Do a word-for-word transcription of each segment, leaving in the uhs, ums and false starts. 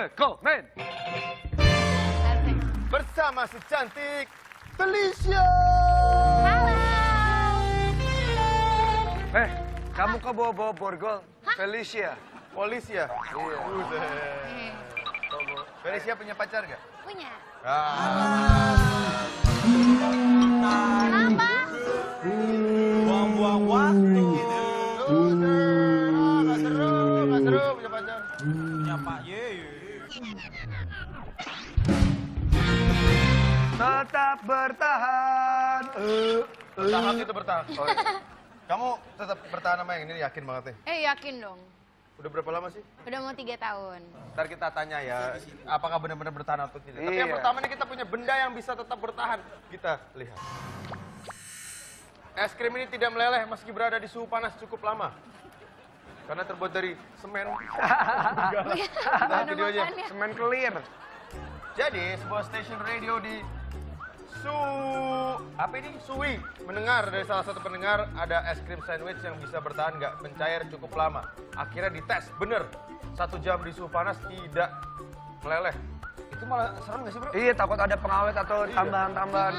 rekomen. Bersama si cantik Felicia. Halo. Eh, kamu kok bawa-bawa borgol? Felicia. Felicia. Iya. Buset. Eh, Felicia punya pacar gak? punya. Ah. Kenapa? Buang-buang waktu gitu. Loser. Ah, gak seru, gak seru punya pacar. Punya Pak Ye. Tetap bertahan. Eh, Bertahan itu bertahan. Oh, iya. Kamu tetap bertahan sama yang ini, yakin banget nih. Eh, yakin dong. Udah berapa lama sih? Udah mau tiga tahun. Ntar kita tanya ya, apakah benar-benar bertahan atau tidak. Tapi yang Iya. pertama nih kita punya benda yang bisa tetap bertahan. Kita lihat. Es krim ini tidak meleleh meski berada di suhu panas cukup lama. Karena terbuat dari semen. Enggak lah. Kita lihat videonya. makannya. Semen clear. Jadi sebuah stasiun radio di Su apa ini Sui mendengar dari salah satu pendengar ada es krim sandwich yang bisa bertahan nggak mencair cukup lama. Akhirnya dites, bener satu jam di suhu panas tidak meleleh. Itu malah serem nggak sih bro? Iya, takut ada pengawet atau Iya. tambahan-tambahan.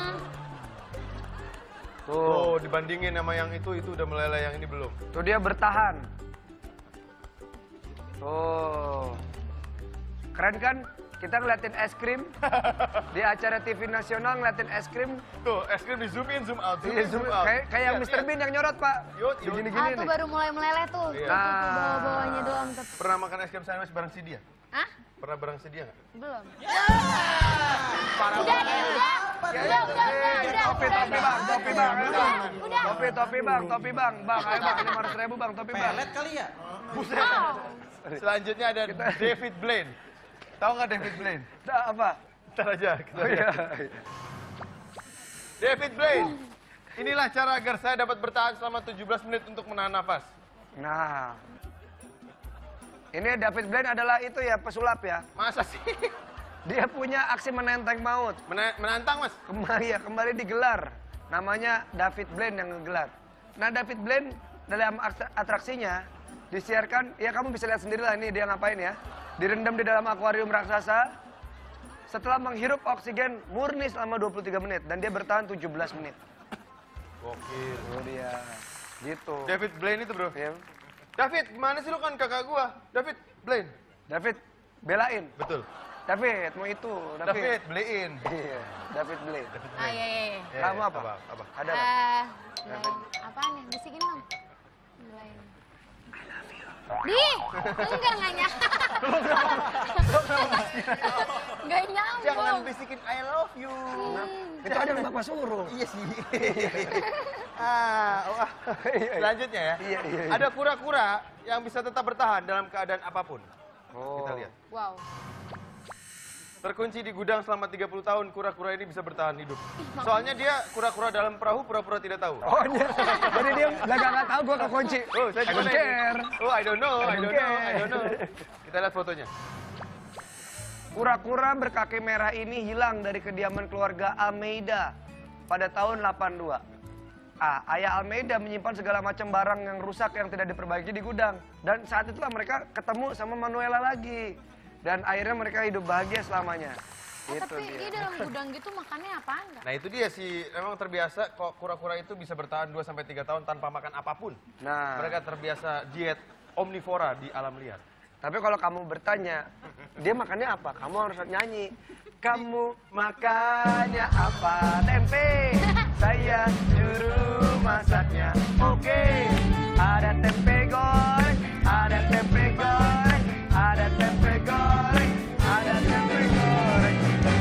Tuh, Oh dibandingin sama yang itu itu udah meleleh, yang ini belum. tuh dia bertahan. Tuh, keren kan? Kita ngeliatin es krim di acara T V nasional, ngeliatin es krim. Tuh es krim di zoom in zoom out. Zoom Iya, in, zoom- zoom out. kayak kayak yang Lihat, mister lihat. Bean yang nyorot pak. Yut, yut. Begini-gini Ah, tuh nih. baru mulai meleleh tuh. Iya. Tuh, tuh, tuh, bawah-bawahnya doang tuh. Pernah makan es krim sandwich bareng si dia? Hah? Pernah bareng si dia nggak? Belum. Parah Udah nih, udah. Udah, udah, udah, udah. Topi, udah. topi bang, topi bang, ayo, Udah, bang. udah. Topi, topi bang, topi bang, bang, ayo bang, lima ratus ribu bang, topi bang. Pelet kali ya? Buset. Oh. Selanjutnya ada David Blaine. Tahu nggak David Blaine? Nah, apa? Ntar aja kita Oh iya. lihat. David Blaine. Inilah cara agar saya dapat bertahan selama tujuh belas menit untuk menahan nafas. Nah, ini David Blaine adalah itu ya pesulap ya. Masa sih? Dia punya aksi menenteng maut. Mena- menantang mas? Kembali ya, kembali digelar. Namanya David Blaine yang ngegelar. Nah, David Blaine dalam aks- atraksinya disiarkan, ya kamu bisa lihat sendiri lah ini dia ngapain ya. Direndam di dalam akuarium raksasa setelah menghirup oksigen murni selama dua puluh tiga menit dan dia bertahan tujuh belas menit. Oke. Oh dia, gitu. David Blaine itu bro. Ya. David, gimana sih lu kan kakak gua? David Blaine. David, belain. Betul. David, mau itu. David, beliin. Iya, David Blaine. Ah, iya, iya, iya. Ya, Kamu apa? Apa? apa? Ada apa? Eh, belain. Apaan ya? Bisikin dong. Belain. Di, enggak, enggak nyambung. Enggak Jangan nyambung. bisikin I love you. Itu ada yang bapak suruh. Iya sih. ah, wah. Selanjutnya ya. Iya, iya, iya. Ada kura-kura yang bisa tetap bertahan dalam keadaan apapun. Oh. Kita lihat. Wow. Terkunci di gudang selama tiga puluh tahun, kura-kura ini bisa bertahan hidup. Soalnya dia kura-kura dalam perahu, pura-pura tidak tahu. Oh, dia, jadi dia nggak nggak tahu gua kekunci. Oh, saya I juga don't nanya. care. Oh, I don't know, I I don't don't know, I care. don't know. Kita lihat fotonya. Kura-kura berkaki merah ini hilang dari kediaman keluarga Almeida pada tahun delapan puluh dua. Ah, ayah Almeida menyimpan segala macam barang yang rusak yang tidak diperbaiki di gudang. Dan saat itulah mereka ketemu sama Manuela lagi. Dan akhirnya mereka hidup bahagia selamanya. Eh, Itu tapi dia. dia dalam gudang gitu makannya apaan enggak? Nah itu dia sih, memang terbiasa kok kura-kura itu bisa bertahan dua sampai tiga tahun tanpa makan apapun. Nah, Mereka terbiasa diet omnivora di alam liar. tapi kalau kamu bertanya, dia makannya apa? Kamu harus nyanyi. Kamu makannya apa? Tempe. Saya juru masaknya. Oke. Ada tempe goreng, ada tempe goreng, ada tempe goreng, ada tempe goreng.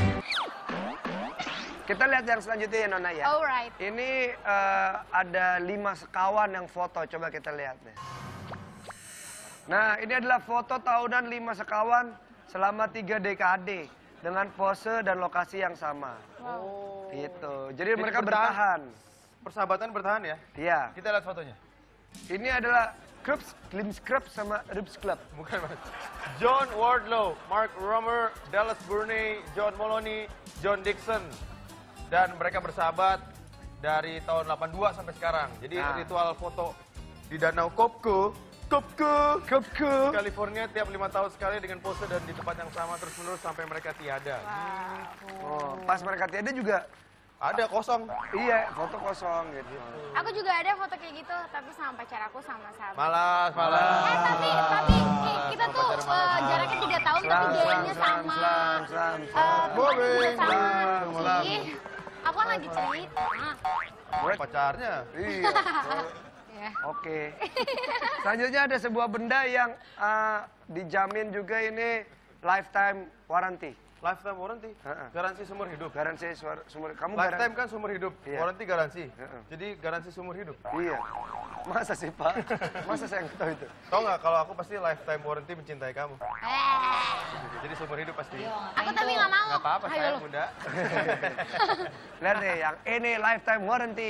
Kita lihat yang selanjutnya ya Nona ya. Alright. Ini eh, ada lima sekawan yang foto. Coba kita lihat nih. Nah, ini adalah foto tahunan lima sekawan selama tiga dekade dengan pose dan lokasi yang sama. Wow. Gitu. Jadi, Jadi mereka bertahan. bertahan. Persahabatan bertahan ya. Iya. Kita lihat fotonya. Ini adalah Krupps, Glimpse Club sama Ribs Club. Bukan mas. John Wardlow, Mark Romer, Dallas Burney, John Moloney, John Dixon. Dan mereka bersahabat dari tahun delapan puluh dua sampai sekarang. Jadi Nah. ritual foto di Danau Kopko, Kopku. Kopku. California tiap lima tahun sekali dengan pose dan di tempat yang sama terus-menerus sampai mereka tiada. Oh, pas mereka tiada juga Ada kosong. iya, foto kosong gitu. Aku juga ada foto kayak gitu, tapi sama pacar aku sama sahabat. Malas, malas. Eh tapi tapi eh, kita tuh eh, jaraknya tiga tahun tapi gayanya sama. Slam, slam, Eh, slam. tempatnya juga Boring, sama. slam, slam. Ih, aku kan lagi cerita. Pacarnya. Iya. Ya. Oke. Selanjutnya ada sebuah benda yang eh, dijamin juga ini lifetime warranty. Lifetime warranty. Heeh. Garansi seumur hidup. Garansi suar- sumber kamu Lifetime garan- kan seumur hidup. Iya. Warranty garansi. Heeh. Jadi garansi seumur hidup. Iya. Masa sih Pak? Masa saya nggak tahu itu? Tahu nggak kalau aku pasti lifetime warranty mencintai kamu. Eh, Jadi seumur hidup pasti. aku tapi nggak mau. Nggak apa-apa, Ayo saya lu. muda. Lihat deh, yang ini lifetime warranty.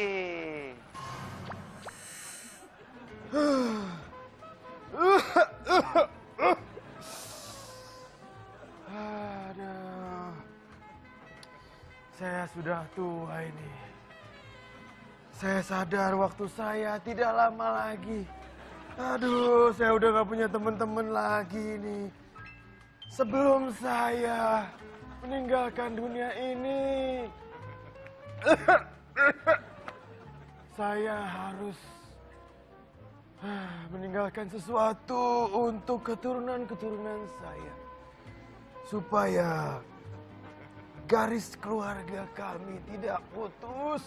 Aduh. Saya sudah tua ini. Saya sadar waktu saya tidak lama lagi. Aduh, saya udah gak punya teman-teman lagi nih. Sebelum saya meninggalkan dunia ini, saya harus ah, meninggalkan sesuatu untuk keturunan-keturunan saya. Supaya garis keluarga kami tidak putus.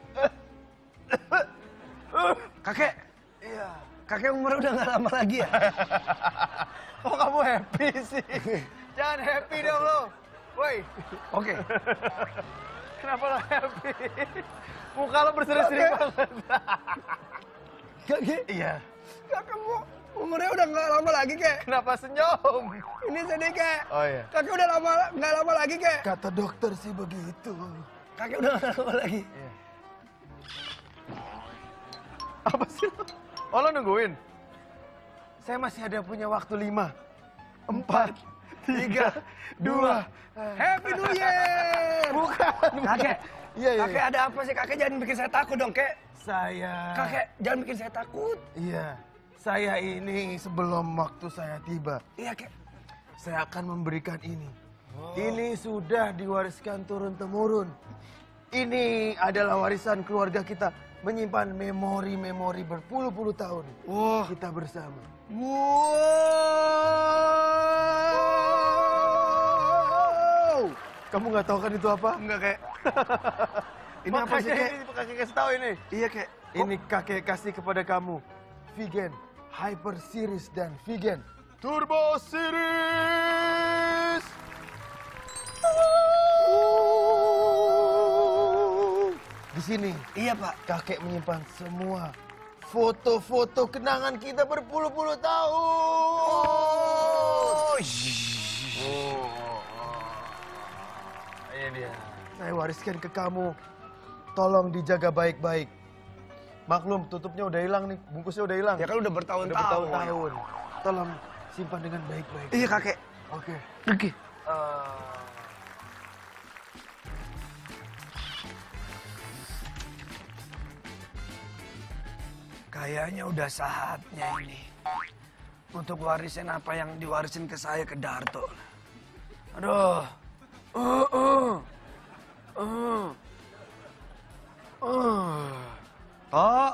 Kakek, Iya. kakek umurnya udah nggak lama lagi ya? Kok kamu happy sih? Jangan happy dong lo. Woi, Oke. kenapa lo happy? Muka lo berseri-seri banget. Kakek, Iya. kakek mu umurnya udah nggak lama lagi kek. Kenapa senyum? Ini sedih kek. Oh iya. Kakek udah lama nggak lama lagi kek. Kata dokter sih begitu. Kakek udah nggak lama lagi. Iya. Apa sih lo? Oh lo nungguin? Saya masih ada punya waktu lima, empat, tiga, dua. Happy New Year. Bukan. Kakek, Iya, iya. kakek ada apa sih? Kakek jangan bikin saya takut dong kek. Saya. Kakek jangan bikin saya takut. Iya. Saya ini sebelum waktu saya tiba, Iya kek. saya akan memberikan ini. Ini sudah diwariskan turun-temurun. Ini adalah warisan keluarga kita. Menyimpan memori-memori berpuluh-puluh tahun. Wah. Kita bersama. Wow. Kamu nggak tahu kan itu apa? Enggak kek. Ini apa sih kek? Ini kakek kasih tahu ini. Iya kek. Ini kakek kasih kepada kamu. Vegan, Hyper Series dan Vegan Turbo Series. Di sini, Iya pak. kakek menyimpan semua foto-foto kenangan kita berpuluh-puluh tahun. Oh. Ini dia. Saya wariskan ke kamu. Tolong dijaga baik-baik. Maklum, tutupnya udah hilang nih, bungkusnya udah hilang. Ya kan udah bertahun-tahun. Udah bertahun-tahun. Tolong simpan dengan baik-baik. Iya kakek. Oke. Oke. Eh, Kayaknya udah saatnya ini untuk warisin apa yang diwarisin ke saya ke Darto. Aduh. Uh, uh. Uh. Uh. Tok.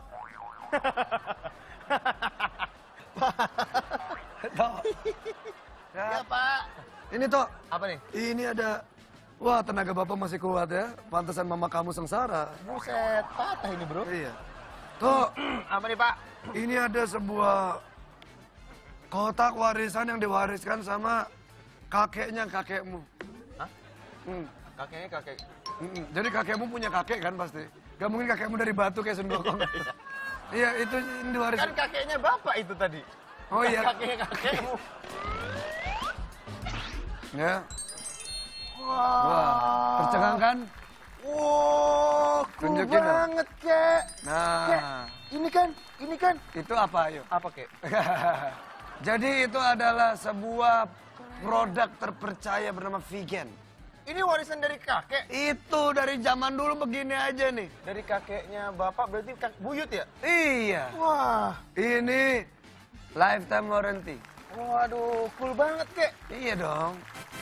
Tok. ya Pak. Ini Tok. Apa nih? Ini ada. Wah, tenaga Bapak masih kuat ya. Pantesan mama kamu sengsara. Buset, patah ini bro. Iya. Tok. Apa nih Pak? Ini ada sebuah kotak warisan yang diwariskan sama kakeknya kakekmu. Hah? Hmm. Kakeknya kakek. Mm-mm. Jadi kakekmu punya kakek kan pasti? Gak mungkin kakekmu dari batu kayak Sun Gokong. Iya, itu ini diwariskan. Kan kakeknya bapak itu tadi. Oh iya. Kakeknya kakekmu. Ya. Wah. Wah, tercengang kan? Wow, cool Tunjukin dong. banget kek. Kek, Nah, ini kan, ini kan. itu apa ayo? Apa kek? Jadi itu adalah sebuah produk terpercaya bernama vegan. Ini warisan dari kakek. Itu dari zaman dulu begini aja nih. Dari kakeknya bapak berarti kak buyut ya? Iya. Wah. Ini Lifetime warranty. Waduh, cool banget, Kek. Iya dong.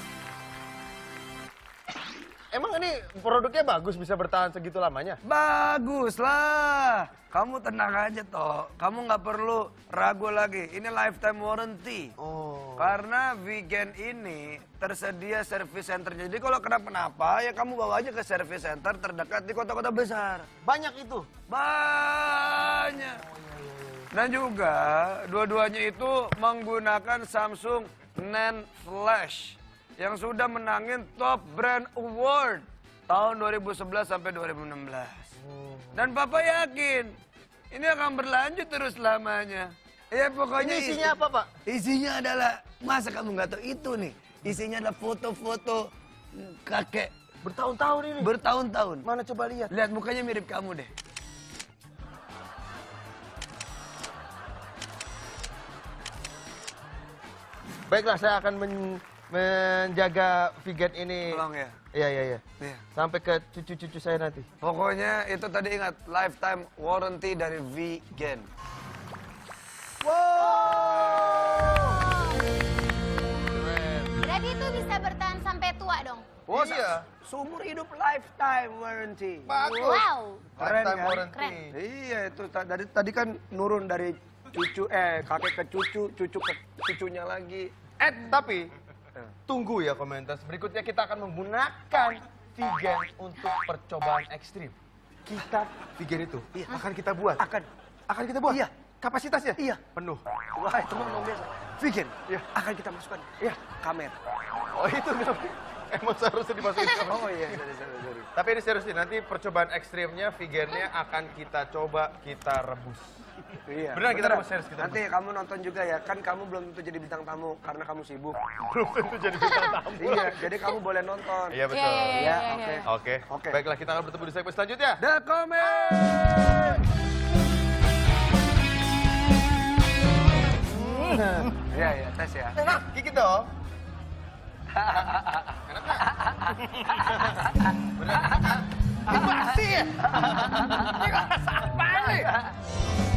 Emang ini produknya bagus bisa bertahan segitu lamanya? Bagus lah. Kamu tenang aja toh. Kamu nggak perlu ragu lagi. Ini lifetime warranty. Oh. Karena Vegan ini tersedia service center. Jadi kalau kenapa-napa ya kamu bawa aja ke service center terdekat di kota-kota besar. Banyak itu? Banyak. Dan juga dua-duanya itu menggunakan Samsung NAND Flash yang sudah menangin Top Brand Award tahun dua ribu sebelas sampai dua ribu enam belas. Dan Papa yakin ini akan berlanjut terus lamanya. Ya pokoknya Ini isinya apa, Pak? Isinya adalah, masa kamu nggak tahu itu nih? Isinya adalah foto-foto kakek Bertahun-tahun ini? bertahun-tahun. Mana coba lihat? Lihat mukanya mirip kamu deh. Baiklah, saya akan men- menjaga vegan ini. Tolong ya. Iya, iya, iya. Iya. Sampai ke cucu-cucu saya nanti. Pokoknya itu tadi ingat, lifetime warranty dari Vegan. Berarti itu bisa bertahan sampai tua dong? Oh, Iya. Seumur hidup lifetime warranty. Bagus. Wow. Keren Lifetime kan? warranty. Keren. Iya, itu ta- tadi tadi kan nurun dari cucu eh kakek ke cucu, cucu ke cucunya lagi. Eh, tapi tunggu ya komentar. Berikutnya kita akan menggunakan vegan untuk percobaan ekstrim. Kita vegan itu akan kita buat. Akan Akan kita buat. Iya. Kapasitasnya? Iya. Penuh. Wah, itu mah ngomong biasa. Vegan. Iya. Akan kita masukkan. Iya. Kamera. Oh itu kenapa? Emang seharusnya dimasukin kamera. Oh iya, sorry, sorry, sorry. Tapi ini serius nih, nanti percobaan ekstrimnya, vegannya akan kita coba, kita rebus. Iya. Beneran, kita beneran. rebus, serius kita Nanti kamu nonton juga ya, kan kamu belum tentu jadi bintang tamu karena kamu sibuk. Belum tentu jadi bintang tamu. Iya, jadi kamu boleh nonton. Iya betul. Iya, iya, Iya, iya, oke. iya. Oke. Oke. Baiklah, kita akan bertemu di segmen selanjutnya. The Comment. Iya, iya, tes ya. Enak, gigit dong. Enak nggak? Bener. Ini basi ya? Ini rasa apa nih?